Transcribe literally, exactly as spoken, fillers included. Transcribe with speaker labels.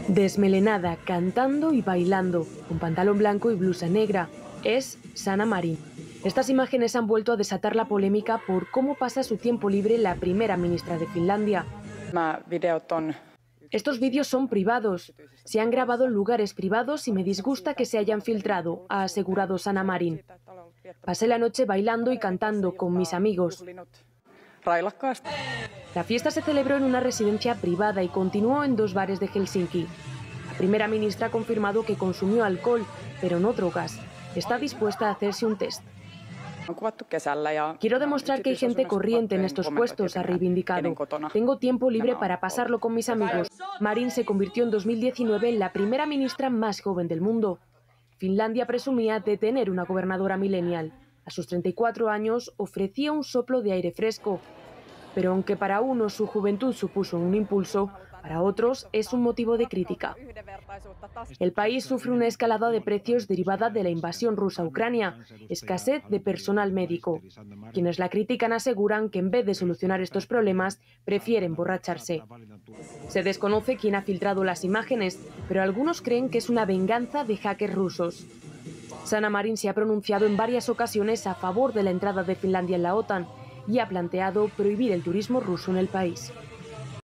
Speaker 1: Desmelenada, cantando y bailando, con pantalón blanco y blusa negra, es Sanna Marin. Estas imágenes han vuelto a desatar la polémica por cómo pasa su tiempo libre la primera ministra de Finlandia. Estos vídeos son privados, se han grabado en lugares privados y me disgusta que se hayan filtrado, ha asegurado Sanna Marin. Pasé la noche bailando y cantando con mis amigos. La fiesta se celebró en una residencia privada y continuó en dos bares de Helsinki. La primera ministra ha confirmado que consumió alcohol, pero no drogas. Está dispuesta a hacerse un test. Quiero demostrar que hay gente corriente en estos puestos, ha reivindicado. Tengo tiempo libre para pasarlo con mis amigos. Marin se convirtió en dos mil diecinueve en la primera ministra más joven del mundo. Finlandia presumía de tener una gobernadora millennial. A sus treinta y cuatro años ofrecía un soplo de aire fresco. Pero aunque para unos su juventud supuso un impulso, para otros es un motivo de crítica. El país sufre una escalada de precios derivada de la invasión rusa a Ucrania, escasez de personal médico. Quienes la critican aseguran que en vez de solucionar estos problemas, prefieren emborracharse. Se desconoce quién ha filtrado las imágenes, pero algunos creen que es una venganza de hackers rusos. Sanna Marin se ha pronunciado en varias ocasiones a favor de la entrada de Finlandia en la OTAN y ha planteado prohibir el turismo ruso en el país.